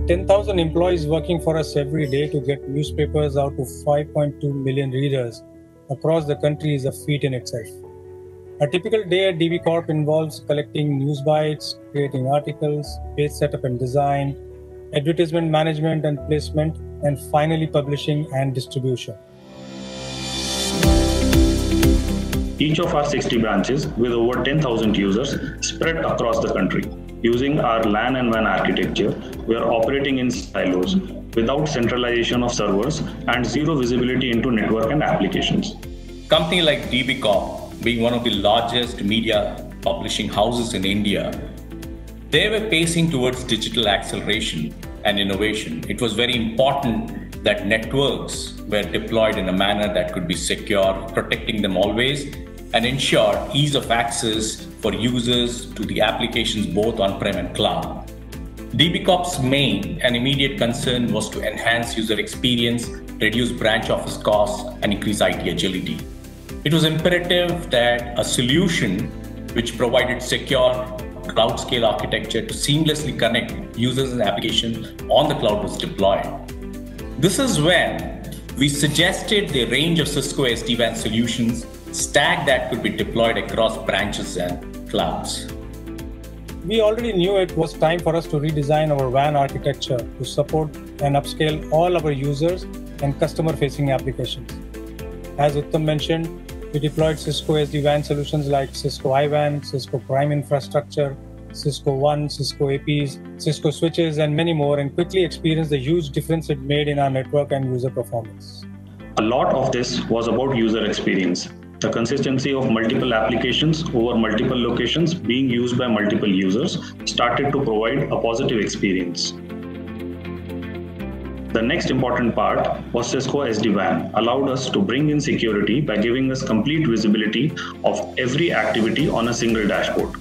With 10,000 employees working for us every day to get newspapers out to 5.2 million readers across the country is a feat in itself. A typical day at DB Corp involves collecting news bites, creating articles, page setup and design, advertisement management and placement, and finally publishing and distribution. Each of our 60 branches with over 10,000 users spread across the country. Using our LAN and WAN architecture, we are operating in silos without centralization of servers and zero visibility into network and applications. Company like DB Corp, being one of the largest media publishing houses in India, they were pacing towards digital acceleration and innovation. It was very important that networks were deployed in a manner that could be secure, protecting them always, and ensure ease of access for users to the applications both on-prem and cloud. DB Corp's main and immediate concern was to enhance user experience, reduce branch office costs, and increase IT agility. It was imperative that a solution which provided secure cloud scale architecture to seamlessly connect users and applications on the cloud was deployed. This is when we suggested the range of Cisco SD-WAN solutions stack that could be deployed across branches and clouds. We already knew it was time for us to redesign our WAN architecture to support and upscale all our users and customer-facing applications. As Uttam mentioned, we deployed Cisco SD-WAN solutions like Cisco IWAN, Cisco Prime Infrastructure, Cisco One, Cisco APs, Cisco switches, and many more, and quickly experienced the huge difference it made in our network and user performance. A lot of this was about user experience. The consistency of multiple applications over multiple locations being used by multiple users started to provide a positive experience. The next important part was Cisco SD-WAN allowed us to bring in security by giving us complete visibility of every activity on a single dashboard.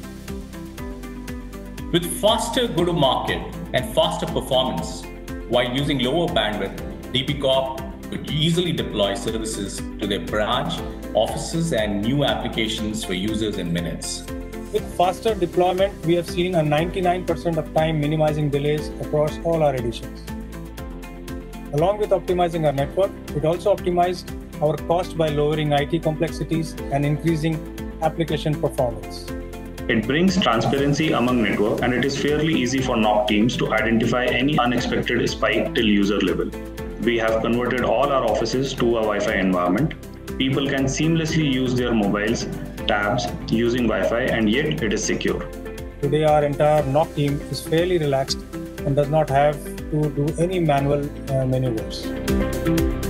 With faster go-to-market and faster performance, while using lower bandwidth, DB Corp could easily deploy services to their branch, offices, and new applications for users in minutes. With faster deployment, we have seen a 99% of time minimizing delays across all our editions. Along with optimizing our network, it also optimized our cost by lowering IT complexities and increasing application performance. It brings transparency among network, and it is fairly easy for NOC teams to identify any unexpected spike till user level. We have converted all our offices to a Wi-Fi environment. People can seamlessly use their mobiles, tabs using Wi-Fi, and yet it is secure. Today, our entire NOC team is fairly relaxed and does not have to do any manual maneuvers.